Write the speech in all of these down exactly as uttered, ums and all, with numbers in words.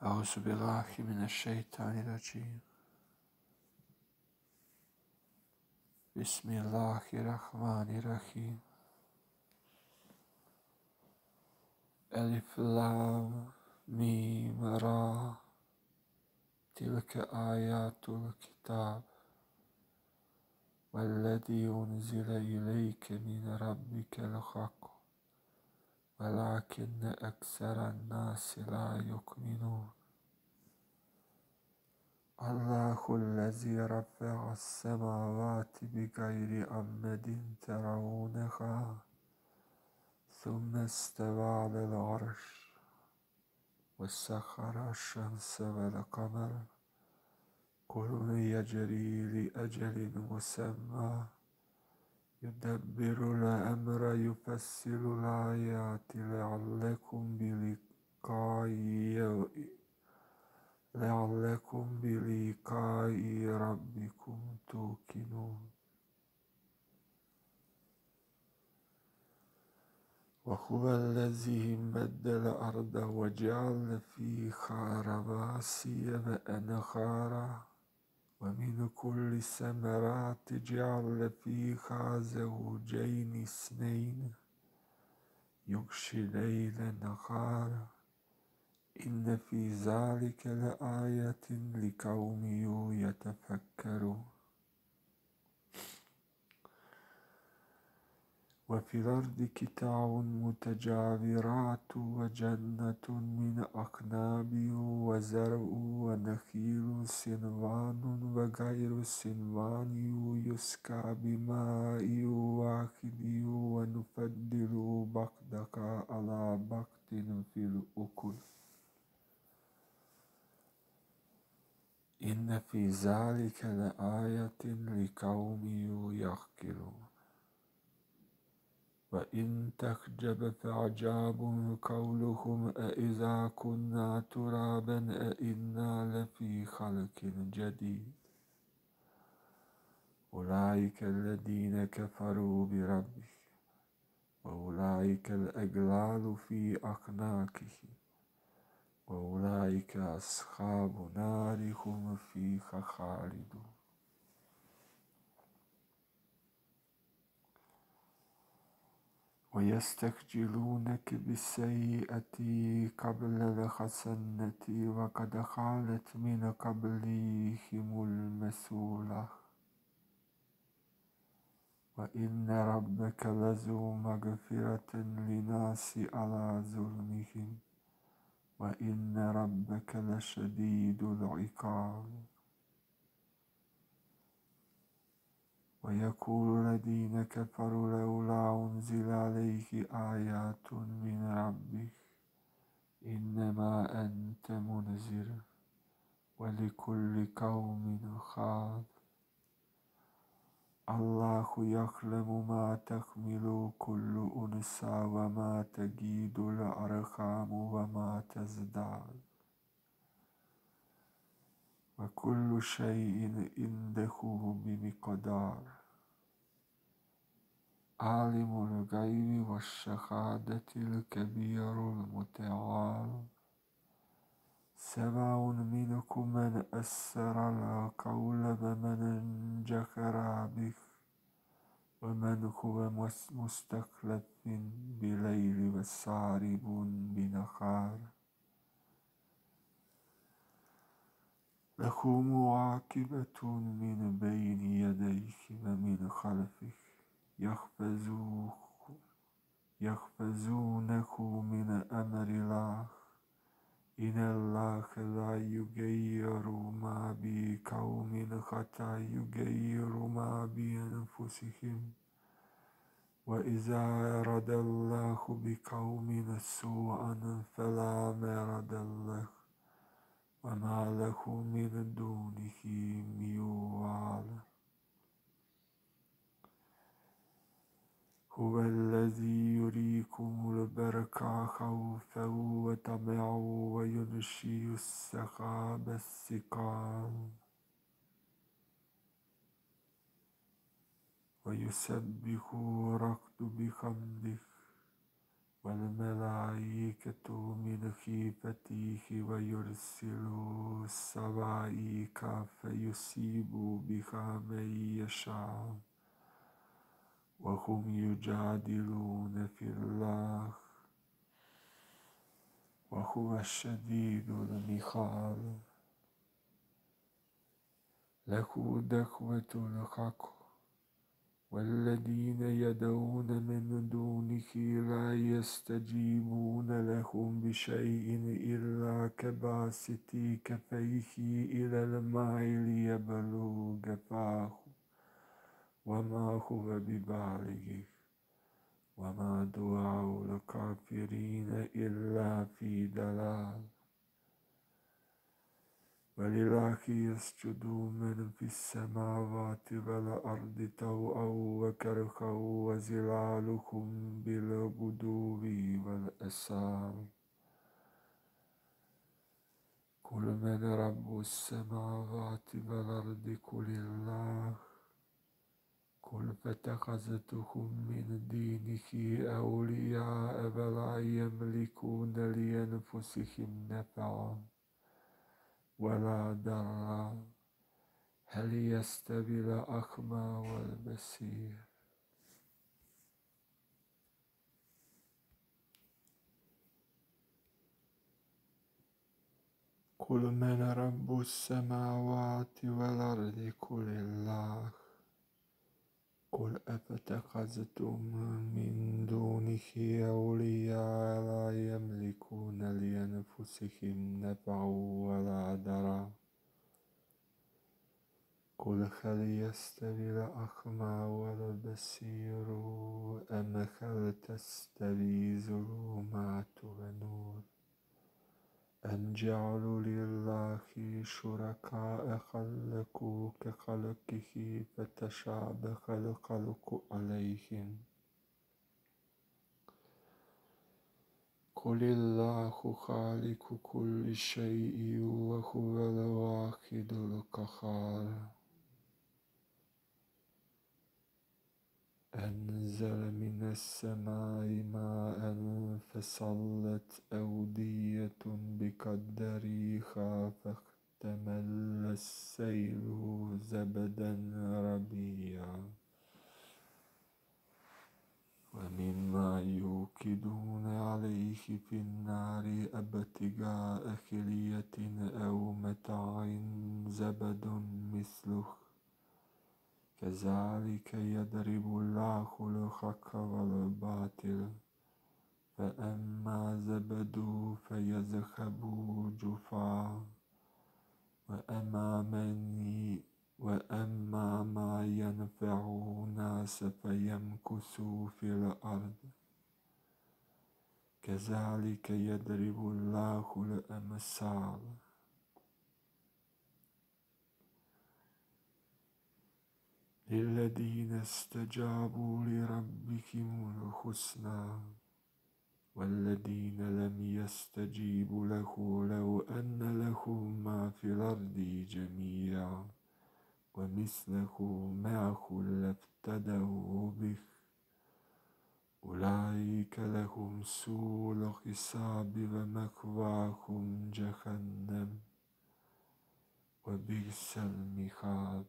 أعوذ بالله من الشيطان الرجيم. بسم الله الرحمن الرحيم. ألف لام ميم را. تلك آيات الكتاب والذي أنزل إليك من ربك الحق ولكن أكثر الناس لا يؤمنون. الله الذي رفع السماوات بغير عمد ترونها ثم استوى على العرش وسخر الشمس والقمر كل يجري لأجل مسمى يدبر الأمر يفصل الآيات لعلكم بلقاء لعلكم بلقاء ربكم توقنون. وهو الذي مد الأرض وجعل فيها رواسي وأنهارا ومن كل الثمرات جعل فيها زوجين اثنين يغشي الليل النهار إن في ذلك لآية لقوم يتفكرون. وفي الأرض قطع متجاورات وجنة من أعناب وزرع ونخيل صنوان وغير صنوان يسقى بماء واحد ونفضل بعضها على بعض في الأكل إن في ذلك لآية لقوم يعقلون. وإن تعجب فعجاب قولهم أإذا كنا ترابا أإنا لفي خلق جديد. أولئك الذين كفروا بربهم وأولئك الأغلال في أعناقهم وأولئك أصحاب النار هم فيها خالدون. ويستعجلونك بالسيئة قبل الحسنة وقد خلت من قبلهم المثلة وإن ربك لذو مغفرة للناس على ظلمهم وإن ربك لشديد العقاب. ويقول الذين كفروا لولا أنزل عليه آيات من ربه إنما أنت منذر ولكل قوم هاد. الله يعلم ما تحمل كل أنثى وما تغيض الأرحام وما تزداد وكل شيء عنده بمقدار. عالم الغيب والشهادة الكبير المتعال. سواء منكم من أسر القول ومن جهر به ومن هو مستخلف بليل وسارب بنهار له معاقبة من بين يديه ومن خلفه يحفظونه من أمر الله إن الله لا يغير ما بقوم حتى يغيروا ما بأنفسهم وإذا أراد الله بقوم سوءا فلا مرد له وما له من دونه من وال. هو الذي يريكم البرق خوفا وطمعا وينشئ السحاب الثقال ويسبح الرعد بحمده والملائكة من خيفته ويرسل الصواعق فيصيب بها من يشاء وهم يجادلون في الله وهو الشديد المحال. له دعوة الحق والذين يدعون من دونه لا يستجيبون لهم بشيء إلا كباسط كفيه إلى الماء ليبلغ فاه وما هو ببالغه وما دعاء الكافرين إلا في ضلال. ولله يسجد من في السماوات والأرض طوعا وكرها وظلالهم بالغدو والآصال. قل من رب السماوات والأرض قل الله. قل فاتخذتهم من دونه أولياء ولا يملكون لأنفسهم نفعا ولا ضرا هل يستوي الأعمى والبصير. قل من رب السماوات والأرض قل الله. قل أفتخذتم من دونه أولياء لا يملكون لأنفسهم نفعا ولا ضرا قل هل يستوي الأعمى والبصير أم هل تستوي الظلمات والنور أم جعلوا لله شركاء خلقوا كخلقه فتشابه الخلق عليهم. قل الله خالق كل شيء وهو الواحد القهار. أنزل من السماء ماء فصلت أودية بقدرها فاحتمل السيل زبدا ربيا ومما يوقدون عليه في النار ابتغاء حلية أو متاع زبد مثله كذلك يضرب الله الحق والباطل فأما زبد فيذهب جفاء وأما من وأما ما ينفع الناس فيمكث في الأرض كذلك يضرب الله الأمثال. للذين استجابوا لربهم الحسنى والذين لم يستجيبوا له لو أن لهم ما في الأرض جميعا ومثله معه لافتدوا به أولئك لهم سوء الحساب ومأواهم جهنم وبئس المهاد.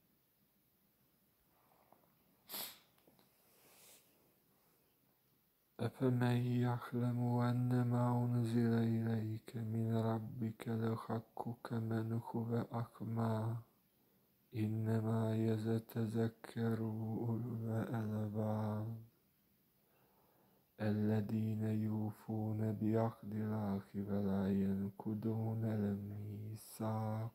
أفمن يعلم أن ما أنزل إليك من ربك الحق كمن هو أعمى إنما يتذكر أولو الألباب الذين يوفون بعهد الله ولا ينقضون الميثاق.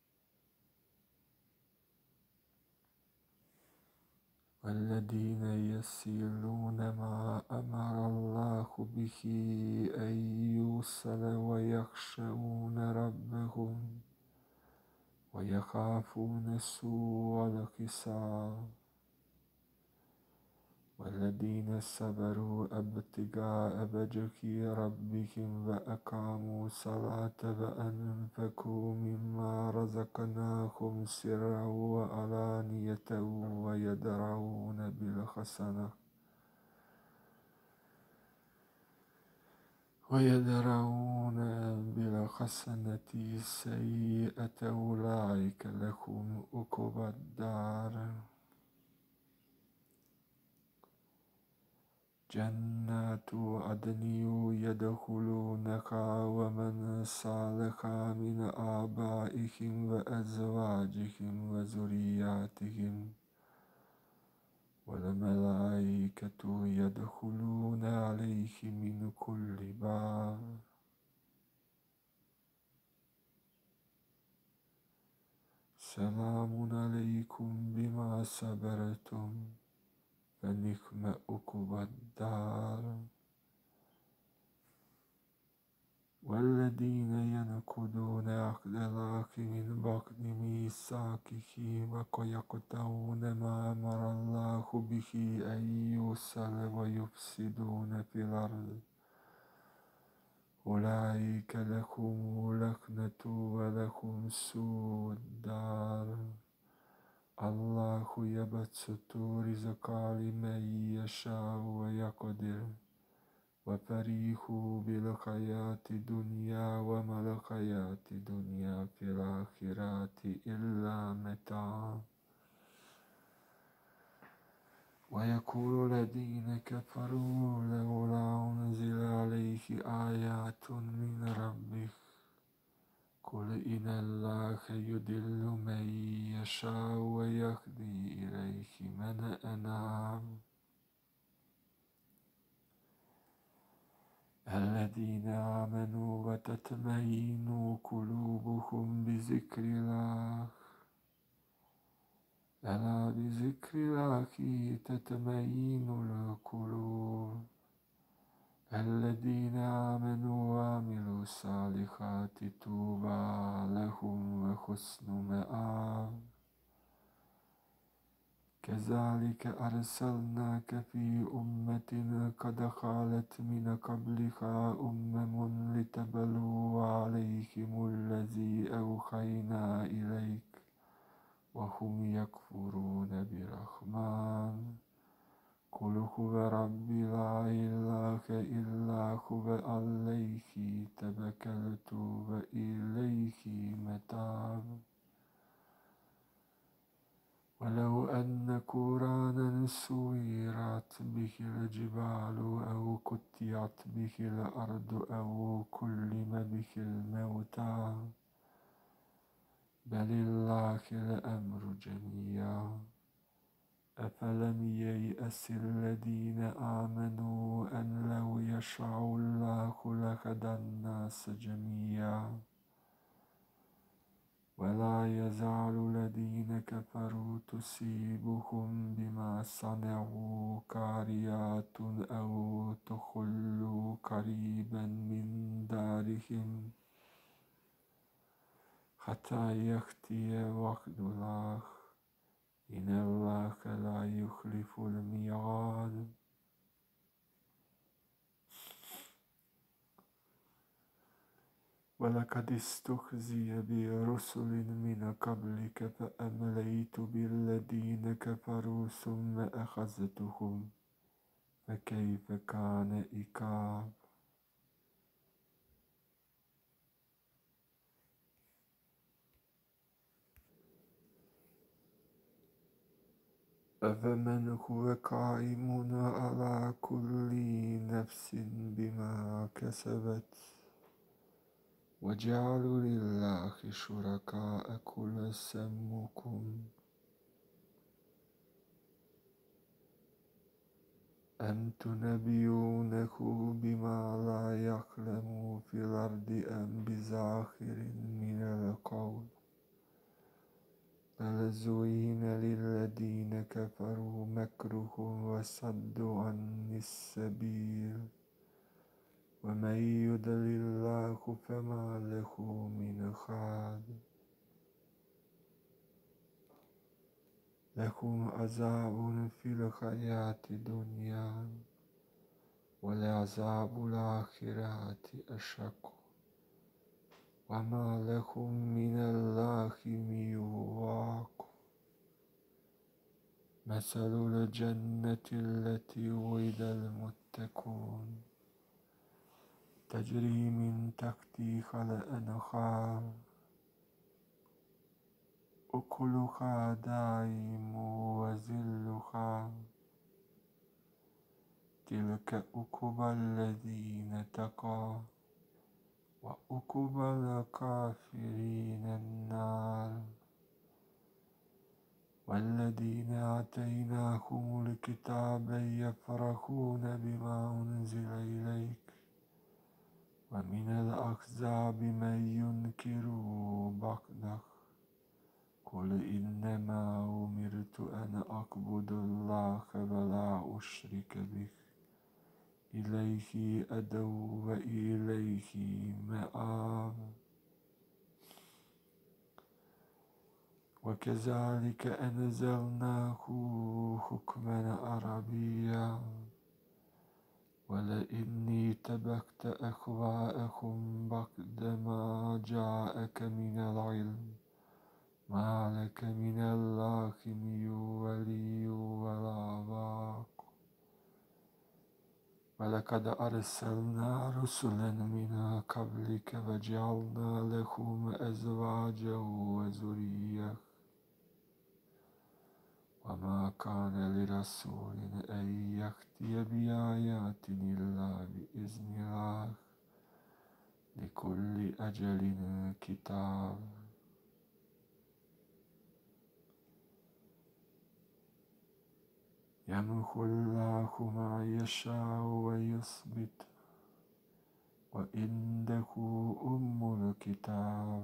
والذين يصلون ما أمر الله به أن يوصل ويخشون ربهم ويخافون سوء الحساب. والذين صبروا ابتغاء وجه ربهم وأقاموا الصلاة وأنفقوا مما رزقناهم سرا وعلانية ويدرؤون بالحسنة ويدرؤون بالحسنة السيئة أولئك لهم عقبى الدار جنات عدن يدخلونها ومن صلح من آبائهم وأزواجهم وذرياتهم والملائكة يدخلون عليهم من كل باب سلام عليكم بما صبرتم فنعم عقبى الدار والذين ينقضون عهد الله من بعد ميثاقه ويقطعون ما أمر الله به أن يوصل ويفسدون في الأرض أولئك لهم لعنة ولهم سوء الدار الله يبسط الرزق لمن يشاء ويقدر وفرحوا بالحياة الدنيا وما الحياة الدنيا في الآخرة إلا متاع ويقول الذين كفروا لولا أنزل عليه آيات من ربه قل إن الله يضل من يشاء ويهدي إليه من أناب الذين آمنوا وتطمئن قلوبهم بذكر الله ألا بذكر الله تطمئن القلوب الذين آمنوا وعملوا الصالحات طوبى لهم وحسن مآب كذلك أرسلناك في أمة قد خلت من قبلها أمم لتبلوا عليهم الذي أوحينا إليك وهم يكفرون بالرحمن قل هو ربي لا إله إلا هو عليه توكلت وإليه متاب ولو أن قرآنا سيرت به الجبال أو قطعت به الأرض أو كلم به الموتى بل الله الأمر جميعا أفلم ييأس الذين آمنوا أن لو يشاء الله لهدى الناس جميعا ولا يزال الذين كفروا تصيبهم بما صنعوا قارعات أو تحل قريبا من دارهم حتى يأتي وعد الله إن الله لا يخلف الميعاد ولقد استهزئ برسل من قبلك فأمليت بالذين كفروا ثم أخذتهم فكيف كان عقاب أفمن هو قائم على كل نفس بما كسبت وجعلوا لله شركاء قل سمكم أم تنبئونه بما لا يعلم في الأرض أم بظاهر من القول بل زين للذين كفروا مكرهم وصدوا عن السبيل ومن يضلل الله فما له من هاد لهم عذاب في الحياة الدنيا ولعذاب الآخرة أشق وما لهم من الله من واق مثل الجنة التي وعد المتقون تجري من تحتي الأنهار أكلها دائم وظلها. تلك عقبى الذين اتقوا وعقبى الكافرين النار. والذين آتيناهم الكتاب يفرحون بما أنزل إليك ومن الأحزاب من ينكر بعضه. قل إنما أمرت أن أعبد الله ولا أشرك به إليه أدعو وإليه مآب. وكذلك أنزلناه حكما عربيا ولئن اتبعت أهواءهم بعدما جاءك من العلم ما لك من الله من ولي ولا واق. ولقد أرسلنا رسلا من قبلك وجعلنا لهم أزواجا وذرية وما كان لرسول أن يأتي بآيات إلا بإذن الله لكل أجل كتاب. يمحو الله ما يشاء ويثبت وعنده أم الكتاب.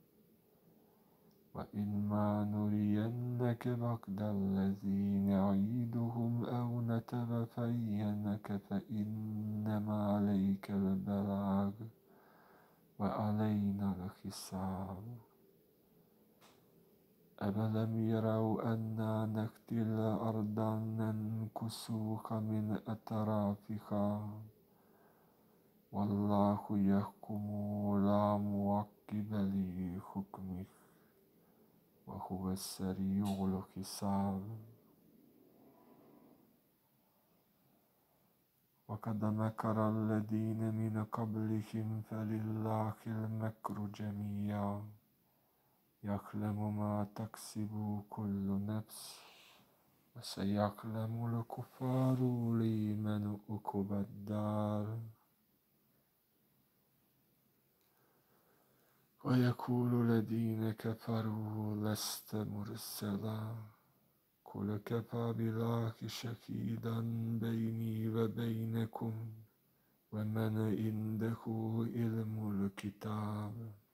وإما نرينك بعض الذي نعيدهم أو نتوفينك فإنما عليك البلاغ وعلينا الحساب. أفلم يروا أنا نأتي الأرض ننقصها من أطرافها والله يحكم لا معقب لحكمه وهو السريع الحساب. وقد مكر الذين من قبلهم فلله المكر جميعا يعلم ما تكسب كل نفس وسيعلم الكفار لمن عقبى الدار. ويقول الذين كفروا لست مرسلا قل كفى بالله شهيدا بيني وبينكم ومن عنده علم الكتاب.